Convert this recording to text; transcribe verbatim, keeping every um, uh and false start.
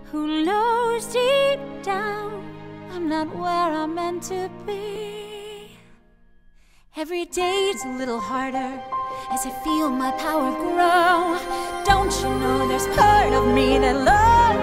who knows deep down I'm not where I'm meant to be. Every day's a little harder as I feel my power grow. Don't you know there's part of me that loves